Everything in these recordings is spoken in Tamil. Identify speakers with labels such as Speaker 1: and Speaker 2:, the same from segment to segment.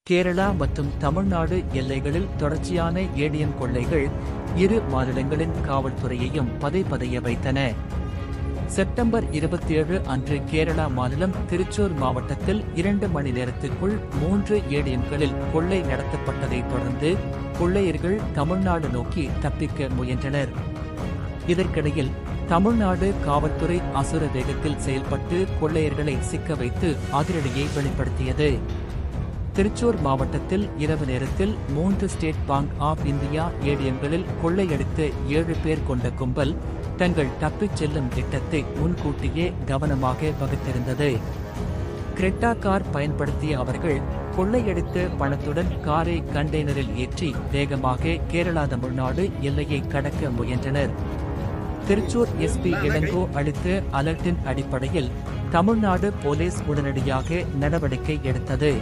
Speaker 1: கேரளா மற்றும் தமிழ்நாடு எல்லைகளில் தொடர்ச்சியான ஏடிஎம் கொள்ளைகள் இரு மாநிலங்களின் காவல்துறையையும் பதைபதைய வைத்தன. செப்டம்பர் 27 அன்று கேரளா மாநிலம் திருச்சூர் மாவட்டத்தில் 2 மணி நேரத்திற்குள் 3 ஏடிஎம்களில் கொள்ளை நடத்தப்பட்டதைத் தொடர்ந்து கொள்ளையர்கள் தமிழ்நாடு நோக்கி தப்பிக்க முயன்றனர். இதற்கிடையில் தமிழ்நாடு காவல்துறை அசுர வேகத்தில் செயல்பட்டு கொள்ளையர்களை சிக்க வைத்து அதிரடியை வெளிப்படுத்தியது. திருச்சூர் மாவட்டத்தில் இரவு நேரத்தில் 3 ஸ்டேட் பாங்க் ஆஃப் இந்தியா ஏடிஎம்களில் கொள்ளையடித்த 7 பேர் கொண்ட கும்பல் தங்கள் தப்பிச் செல்லும் திட்டத்தை முன்கூட்டியே கவனமாக வகுத்திருந்தது. கிரெட்டா கார் பயன்படுத்திய அவர்கள் கொள்ளையடித்த பணத்துடன் காரை கண்டெய்னரில் ஏற்றி வேகமாக கேரளா தமிழ்நாடு எல்லையை கடக்க முயன்றனர். திருச்சூர் எஸ்பி இளங்கோ அளித்த அலர்ட்டின் அடிப்படையில் தமிழ்நாடு போலீஸ் உடனடியாக நடவடிக்கை எடுத்தது.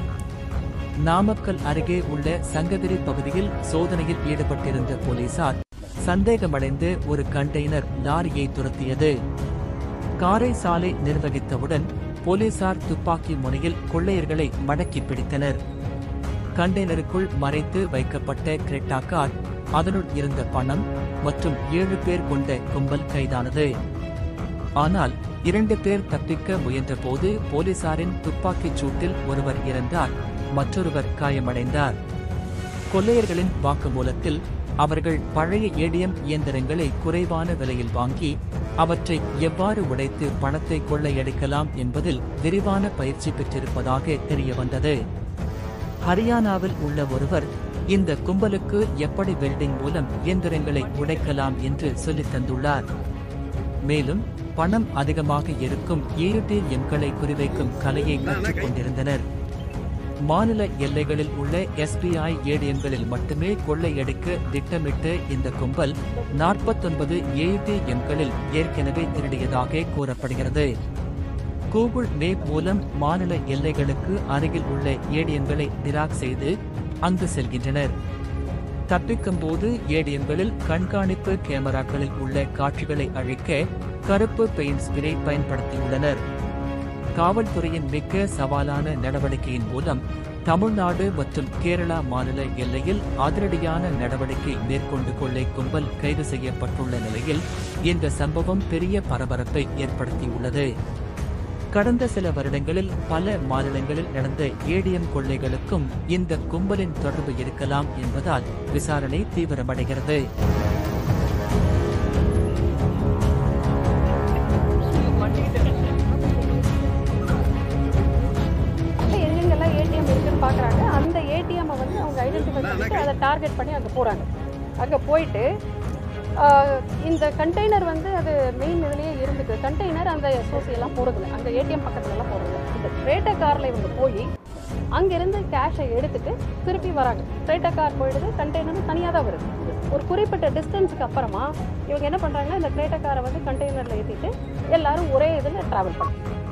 Speaker 1: நாமக்கல் அருகே உள்ள சங்ககிரி பகுதியில் சோதனையில் ஈடுபட்டிருந்த போலீசார் சந்தேகமடைந்து ஒரு கண்டெய்னர் லாரியை துரத்தியது. காரை சாலை நிர்வகித்தவுடன் போலீசார் துப்பாக்கி முனையில் கொள்ளையர்களை மடக்கி பிடித்தனர். கண்டெய்னருக்குள் மறைத்து வைக்கப்பட்ட கிரெட்டா கார், அதனுள் இருந்த பணம் மற்றும் 7 பேர் கொண்ட கும்பல் கைதானது. ஆனால் 2 பேர் தப்பிக்க முயன்றபோது போலீசாரின் துப்பாக்கிச் சூட்டில் ஒருவர் இறந்தார், மற்றொருவர் காயமடைந்தார். கொள்ளையர்களின் வாக்குமூலத்தில் அவர்கள் பழைய ஏடிஎம் இயந்திரங்களை குறைவான விலையில் வாங்கி அவற்றை எவ்வாறு உடைத்து பணத்தை கொள்ளையடிக்கலாம் என்பதில் விரிவான பயிற்சி பெற்றிருப்பதாக தெரியவந்தது. ஹரியானாவில் உள்ள ஒருவர் இந்த கும்பலுக்கு எப்படி வெல்டிங் மூலம் இயந்திரங்களை உடைக்கலாம் என்று சொல்லித் தந்துள்ளார். மேலும் பணம் அதிகமாக இருக்கும் ஏடிஎம்களை குறிவைக்கும் கலையை கற்றுக் கொண்டிருந்தனர். மாநில எல்லைகளில் உள்ள எஸ்பிஐ ஏடிஎம்களில் மட்டுமே கொள்ளையடிக்க திட்டமிட்ட இந்த கும்பல் 49 ஏடிஎம்களில் ஏற்கனவே திருடியதாக கூறப்படுகிறது. கூகுள் மேப் மூலம் மாநில எல்லைகளுக்கு அருகில் உள்ள ஏடிஎம்களை டிராக் செய்து அங்கு செல்கின்றனர். தப்பிக்கும்போது ஏடிஎம்களில் கண்காணிப்பு கேமராக்களில் உள்ள காட்சிகளை அழிக்க கருப்பு பெயிண்ட் ஸ்ப்ரே பயன்படுத்தியுள்ளனர். காவல்துறையின் மிக சவாலான நடவடிக்கையின் மூலம் தமிழ்நாடு மற்றும் கேரளா மாநில எல்லையில் அதிரடியான நடவடிக்கை மேற்கொண்டு கொள்ளை கும்பல் கைது செய்யப்பட்டுள்ள நிலையில் இந்த சம்பவம் பெரிய பரபரப்பை ஏற்படுத்தியுள்ளது. கடந்த சில வருடங்களில் பல மாநிலங்களில் நடந்த ஏடிஎம் கொள்ளைகளுக்கும் இந்த கும்பலின் தொடர்பு இருக்கலாம் என்பதால் விசாரணை தீவிரமடைகிறது.
Speaker 2: பார்க்குறாங்க, அந்த ஏடிஎம்மை வந்து அவங்க ஐடென்டிஃபை பண்ணிட்டு அதை டார்கெட் பண்ணி அங்கே போகிறாங்க. அங்கே போயிட்டு இந்த கண்டெய்னர் வந்து அது மெயின் இதுலேயே இருந்துக்கு கண்டெய்னர் அந்த எஸ்ஓசியெல்லாம் போகிறதில்ல, அங்கே ஏடிஎம் பக்கத்துலலாம் போகிறதில்ல. இந்த கிரெட்டா காரில் இவங்க போய் அங்கேருந்து கேஷை எடுத்துட்டு திருப்பி வராங்க. கிரெட்டா கார் போயிடுது, கண்டெய்னரும் தனியாக தான் வருது. ஒரு குறிப்பிட்ட டிஸ்டன்ஸுக்கு அப்புறமா இவங்க என்ன பண்ணுறாங்கன்னா இந்த கிரெட்டா காரை வந்து கண்டெய்னரில் ஏற்றிட்டு எல்லாரும் ஒரே இதில் ட்ராவல் பண்ணுறாங்க.